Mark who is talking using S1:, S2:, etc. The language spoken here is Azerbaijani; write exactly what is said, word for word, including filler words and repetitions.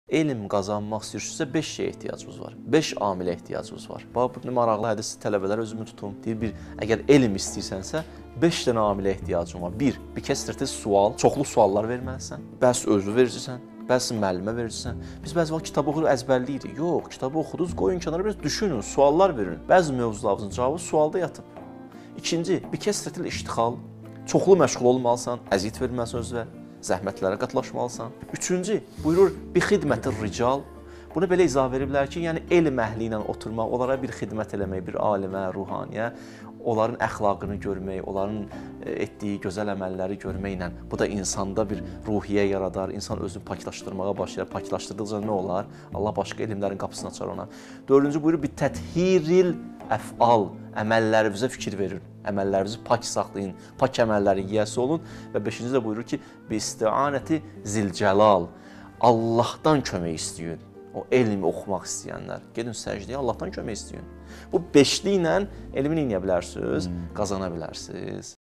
S1: Elm qazanmaq istəyirsinizsə beş şeyə ehtiyacınız var. beş amilə ehtiyacınız var. Bax, bu maraqlı hədis tələbələr özümü tutum. Deyir, bir, əgər elm istəyirsənsə, beş dənə amilə ehtiyacın var. Bir, bir kəsrətli sual, çoxlu suallar verməlisən. Bəs özü verirsən, bəs müəllimə verirsən. Biz bəzi vaxt kitabı oxuyub əzbərləyirik. Yox, kitabı oxudunuz, qoyun kənara, biraz düşünün, suallar verin. Bəzi mövzularınızın cavabı sualda yatıb. İkinci, bir kəsrətli iştixal, çoxlu məşğul olmalısan, əziyyət verməlisən özünə. Zəhmətlərə qatlaşmalısan. Üçüncü, buyurur, bir xidməti rical. Bunu belə izah veriblər ki, yəni elm əhli ilə oturmaq, onlara bir xidmət eləmək, bir alimə, ruhaniyə, onların əxlaqını görmək, onların etdiyi gözəl əməlləri görməklə, bu da insanda bir ruhiyyə yaradar, insan özünü paklaşdırmağa başlayar. Paklaşdırdıqca nə olar? Allah başqa elmlərin qapısını açar ona. Dördüncü, buyurur, bir təthiiril əfal, əməllərinizə fikir verin. Əməllərinizi pak saxlayın, pak əməllərin yiyəsi olun. Və beşinci də buyurur ki, bi-isti'anəti zilcəlal, Allahdan kömək istəyin. O elmi oxumaq istəyənlər, gedin səcdəyə, Allahdan kömək istəyin. Bu beşli ilə elmi eləyə bilərsiniz, qazana bilərsiniz.